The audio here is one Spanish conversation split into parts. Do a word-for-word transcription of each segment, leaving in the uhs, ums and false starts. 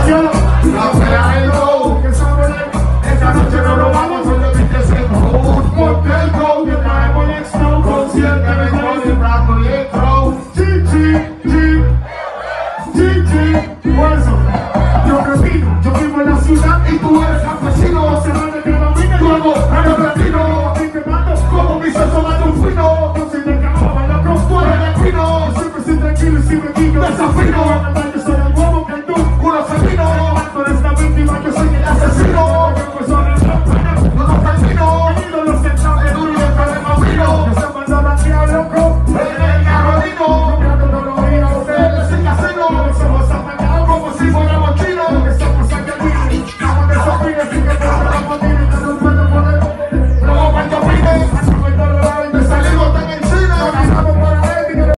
La pelea del go, que sabe, esta noche no lo vamos a hacer que se un motel go, que traemos el extra, consciente de todo el rato y el throw. G G, G, G G, hueso. Yo repito, yo vivo en la ciudad y tú eres campesino. Se va de granamina y luego a los latinos. Aquí quemando como mi seso mando un fino. Yo soy de cama, loco, tú eres de pino. Yo siempre soy tranquilo y si me guillo desafino. Yo soy el huevo que tú, uno se vino. Tú eres la víctima, yo soy el asesino. Yo soy el campeón, no nos termino. Venido los centavos, duro y el problema vino. Yo se mandó la tía loco, en el carrodino. Yo me ando todos los días, ustedes sin casino. Los ojos apagados como si fuéramos chinos. Que somos sacatín, estamos de sofía, así que por la familia, que no puedo poder. No me opines, así me torro y me salimos tan en China. Estamos por la vez, y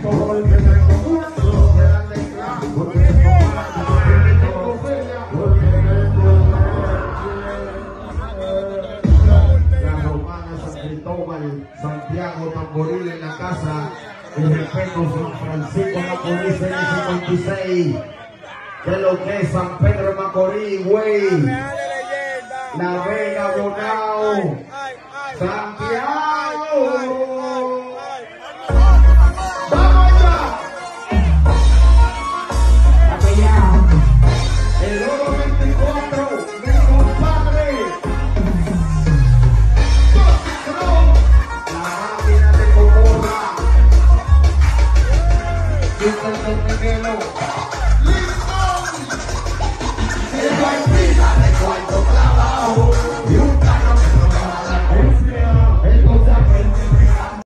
Santiago Tamboril en la casa, el respeto San Francisco Macorís en el cincuenta y seis, de lo que es San Pedro Macorís, güey, La Vega, Bonao, Santiago.